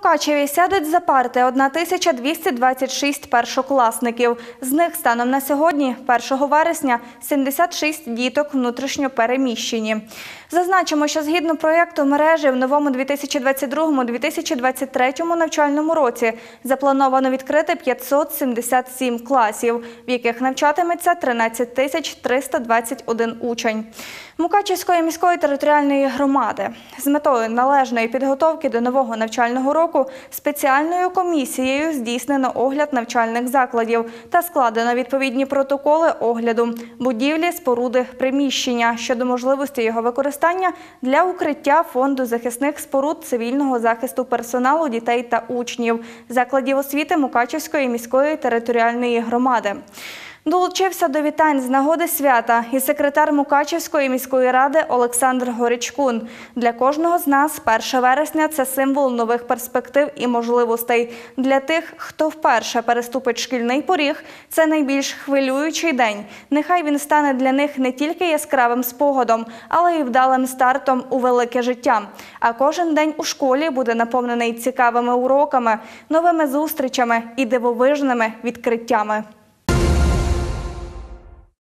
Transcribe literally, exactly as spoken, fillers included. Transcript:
Мукачеві сядуть за парти тисяча двісті двадцять шість першокласників. З них станом на сьогодні, першого вересня, сімдесят шість діток внутрішньо переміщені. Зазначимо, що згідно проєкту мережі в новому дві тисячі двадцять другому - дві тисячі двадцять третьому навчальному році заплановано відкрити п'ятсот сімдесят сім класів, в яких навчатиметься тринадцять тисяч триста двадцять один учень. Мукачівської міської територіальної громади з метою належної підготовки до нового навчального року спеціальною комісією здійснено огляд навчальних закладів та складено відповідні протоколи огляду будівлі, споруди, приміщення щодо можливості його використання для укриття фонду захисних споруд цивільного захисту персоналу, дітей та учнів закладів освіти Мукачівської міської територіальної громади. Долучився до вітань з нагоди свята і секретар Мукачівської міської ради Олександр Горичкун. Для кожного з нас перше вересня – це символ нових перспектив і можливостей. Для тих, хто вперше переступить шкільний поріг, це найбільш хвилюючий день. Нехай він стане для них не тільки яскравим спогадом, але й вдалим стартом у велике життя. А кожен день у школі буде наповнений цікавими уроками, новими зустрічами і дивовижними відкриттями.